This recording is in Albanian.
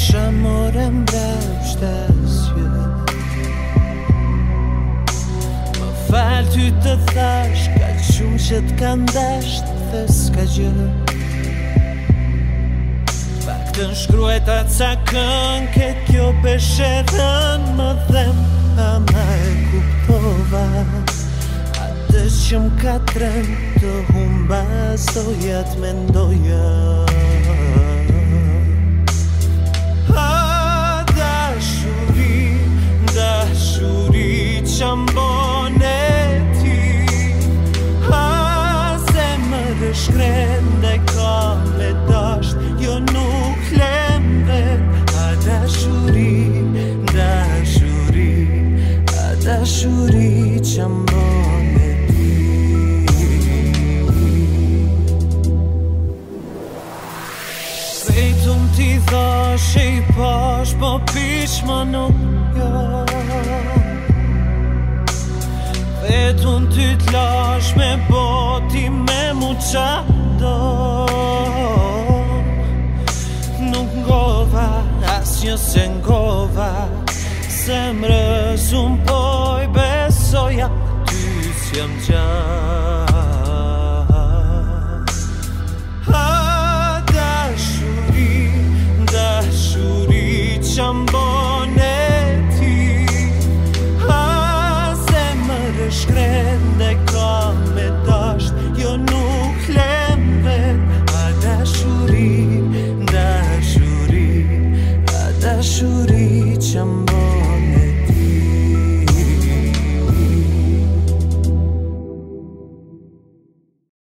kisha more mbrapshtesje. Më fal ty të thash, kaq shumë që t'kan dasht dhe s'ka gjë. Të nshkruajta ca këngë, kjo pesherën më dhem, ama e kuptova. Atë që m'ka trem të humba, soja t'mendoja. Dashuri, dashuri që mbone ti, zemër e shkren dhe ka me dasht, jo nuk lemve. Dashuri, dashuri, dashuri që mbone ti. Vetëm ti thashe i pash, po pish më nuk jo. Vetëm ty t'lash me boti me mu qa do. Nuk ngova, asnjë se ngova, se zemrës unë poj besoja, ty s'jam gjatë.